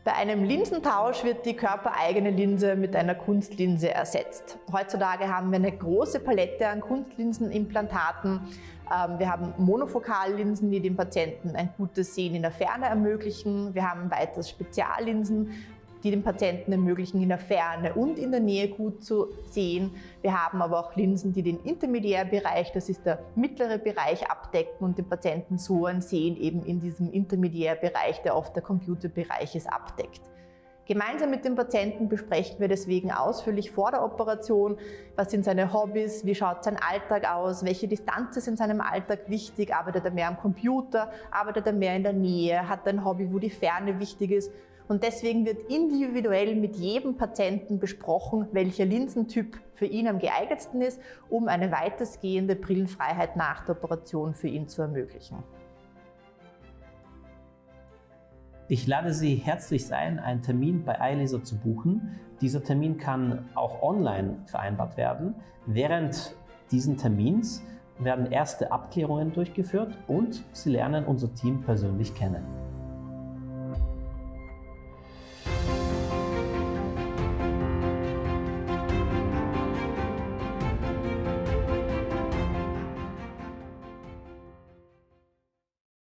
Bei einem Linsentausch wird die körpereigene Linse mit einer Kunstlinse ersetzt. Heutzutage haben wir eine große Palette an Kunstlinsenimplantaten. Wir haben Monofokallinsen, die dem Patienten ein gutes Sehen in der Ferne ermöglichen. Wir haben weiters Speziallinsen, die dem Patienten ermöglichen, in der Ferne und in der Nähe gut zu sehen. Wir haben aber auch Linsen, die den Intermediärbereich, das ist der mittlere Bereich, abdecken und dem Patienten so ein Sehen eben in diesem Intermediärbereich, der oft der Computerbereich ist, abdeckt. Gemeinsam mit dem Patienten besprechen wir deswegen ausführlich vor der Operation, was sind seine Hobbys, wie schaut sein Alltag aus, welche Distanz ist in seinem Alltag wichtig, arbeitet er mehr am Computer, arbeitet er mehr in der Nähe, hat er ein Hobby, wo die Ferne wichtig ist. Und deswegen wird individuell mit jedem Patienten besprochen, welcher Linsentyp für ihn am geeignetsten ist, um eine weitestgehende Brillenfreiheit nach der Operation für ihn zu ermöglichen. Ich lade Sie herzlich ein, einen Termin bei iLaser zu buchen. Dieser Termin kann auch online vereinbart werden. Während diesen Termins werden erste Abklärungen durchgeführt und Sie lernen unser Team persönlich kennen.